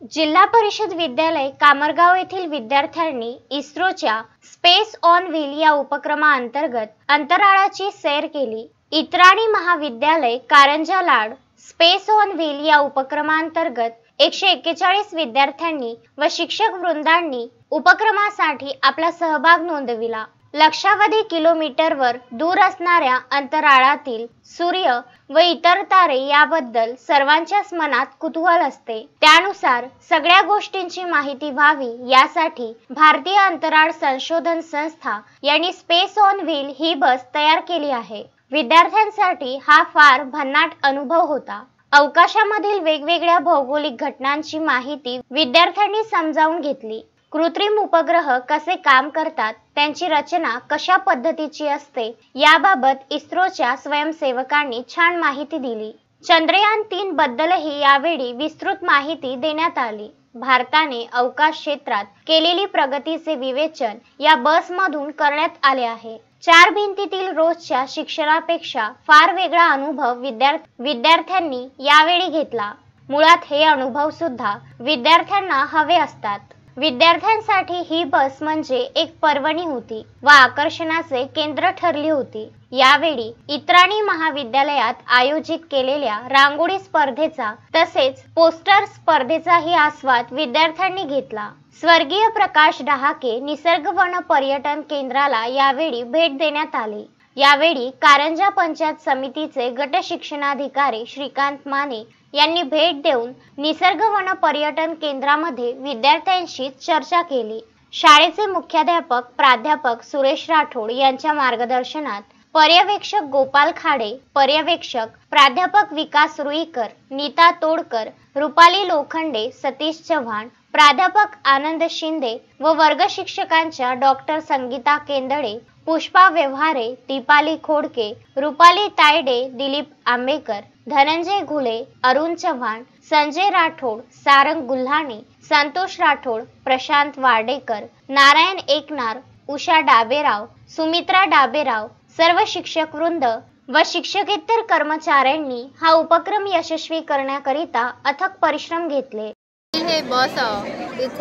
जिल्हा परिषद विद्यालय कामरगाव येथील विद्यार्थ्यांनी इस्रोच्या स्पेस ऑन व्हील या उपक्रमाअंतर्गत अंतराळाची सैर केली। इत्राणी महाविद्यालय Karanja Lad space on wheel या उपक्रमाअंतर्गत 141 विद्यार्थ्यांनी व शिक्षक वृंदांनी उपक्रमासाठी आपला सहभाग नोंदविला। लक्षावधी किलोमीटरवर दूर असणाऱ्या अंतराळातील सूर्य व इतर तारे याबद्दल सर्वांच्याच मनात कुतूहल असते। त्यानुसार सगळ्या गोष्टींची माहिती व्हावी यासाठी भारतीय अंतराळ संशोधन संस्था यांनी स्पेस ऑन व्हील ही बस तयार केली आहे। विद्यार्थ्यांसाठी हा फार भन्नाट अनुभव होता। अवकाशामधील वेगवेगळ्या भौगोलिक घटनांची माहिती विद्यार्थ्यांनी समजावून घेतली। कृत्रिम उपग्रह कसे काम करतात, त्यांची रचना कशा पद्धतीची असते याबाबत इस्रोच्या स्वयंसेवकांनी छान माहिती दिली। चंद्रयान 3 बद्दलही यावेळी विस्तृत माहिती देण्यात आली। भारताने अवकाश क्षेत्रात केलेली प्रगतीचे विवेचन या बसमधून करण्यात आले आहे। 4 भिंतीतील रोजच्या शिक्षणापेक्षा फार वेगळा अनुभव विद्यार्थ्यांनी यावेळी घेतला। मुळात हे अनुभव सुद्धा विद्यार्थ्यांना हवे असतात। विद्यार्थ्यांसाठी ही बस म्हणजे एक पर्वणी होती व आकर्षणाचे केंद्र ठरली होती। यावेळी इत्राणी महाविद्यालयात आयोजित केलेल्या रांगोळी स्पर्धेचा तसेच पोस्टर स्पर्धेचाही आस्वाद विद्यार्थ्यांनी घेतला। स्वर्गीय प्रकाश डहाके निसर्ग वन पर्यटन केंद्राला यावेळी भेट देण्यात आली। यावेळी कारंजा पंचायत समितीचे गट शिक्षणाधिकारी श्रीकांत माने यांनी भेट देऊन निसर्ग वन पर्यटन केंद्रामध्ये विद्यार्थ्यांशी चर्चा केली। शाळेचे मुख्याध्यापक प्राध्यापक सुरेश राठोड यांच्या मार्गदर्शनात पर्यवेक्षक गोपाल खाडे, पर्यवेक्षक प्राध्यापक विकास रुईकर, नीता तोडकर, रुपाली लोखंडे, सतीश चव्हाण, प्राध्यापक आनंद शिंदे व वर्ग शिक्षकांच्या डॉक्टर संगीता केंदळे, पुष्पा व्यवहारे, दीपाली खोडके, रुपाली तायडे, दिलीप आंबेकर, धनंजय घुले, अरुण चव्हाण, संजय राठोड, सारंग गुल्हाणे, संतोष राठोड, प्रशांत वाडेकर, नारायण एकनार, उषा डाबेराव, सुमित्रा डाबेराव, सर्व शिक्षक वृंद व शिक्षकेतर कर्मचाऱ्यांनी हा उपक्रम यशस्वी करण्याकरिता अथक परिश्रम घेतले। हे बस इथे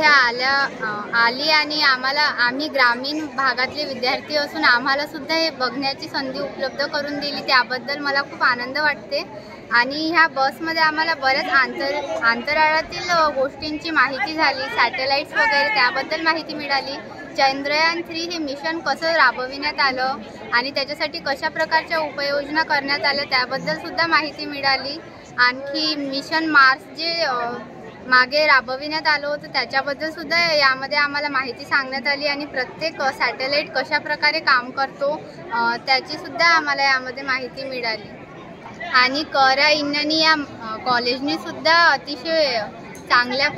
आली आणि आम्ही ग्रामीण भागातले विद्यार्थी असून आम्हाला सुद्धा हे बघण्याची संधी उपलब्ध करून दिली, त्याबद्दल मला खूप आनंद वाटते। आणि ह्या बसमध्ये आम्हाला बरेच अंतराळातील गोष्टींची माहिती झाली, सॅटेलाइट्स वगैरे त्याबद्दल माहिती मिळाली। चंद्रयान 3 हे मिशन कसं राबविण्यात आलं आणि त्याच्यासाठी कशा प्रकारच्या उपाययोजना करण्यात आल्या त्याबद्दल सुद्धा माहिती मिळाली। आणखी मिशन मार्स जे मागे राबविण्यात आलं होतं त्याच्याबद्दल सुद्धा यामध्ये आम्हाला माहिती सांगण्यात आली आणि प्रत्येक सॅटेलाइट कशा प्रकारे काम करतो त्याची सुद्धा आम्हाला यामध्ये माहिती मिळाली। आणि करा इन्नानी या कॉलेजने सुद्धा अतिशय चांगल्या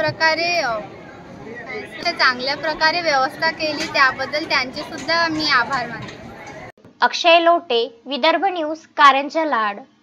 प्रकारे व्यवस्था केली, त्याबद्दल त्यांचे सुद्धा मी आभार मानते। अक्षय लोटे, विदर्भ न्यूज, कारंजा लाड।